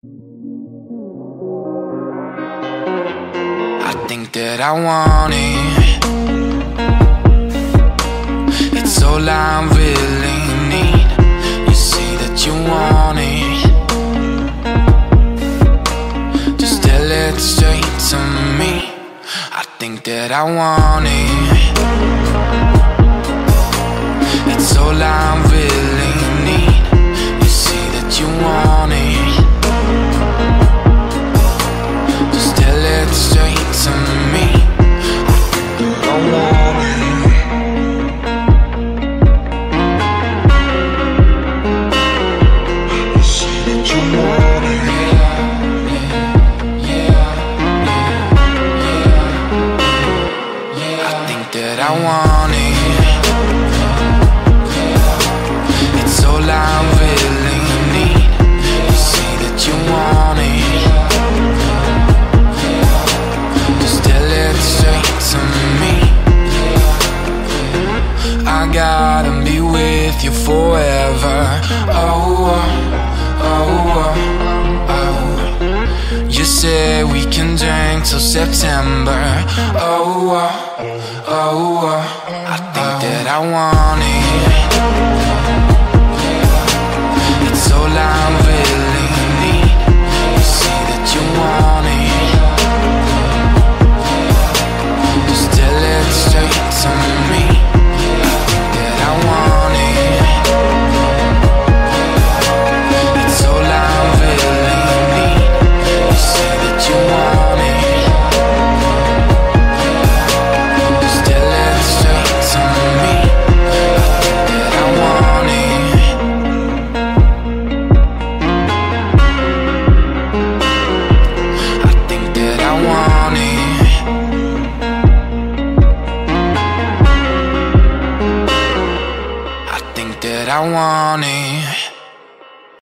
I think that I want it. It's all I really need. You say that you want it. Just tell it straight to me. I think that I want it. It's all I really need. You say that you want it. Just tell it straight to me. I want it. You say that you want it. I think that I want it. It's all I really need. You say that you want it. Just tell it straight to me. I gotta be with you forever. Oh, oh, oh, oh. You said we can drink till September. Oh, oh, oh. I think that I want it. It's all I really need. You say that you want it. Just tell it straight to me. I think that I want it. It's all I really need. You say that you want it. Just tell it straight to me. I think that I want it. I think that I want it. I think that I want it.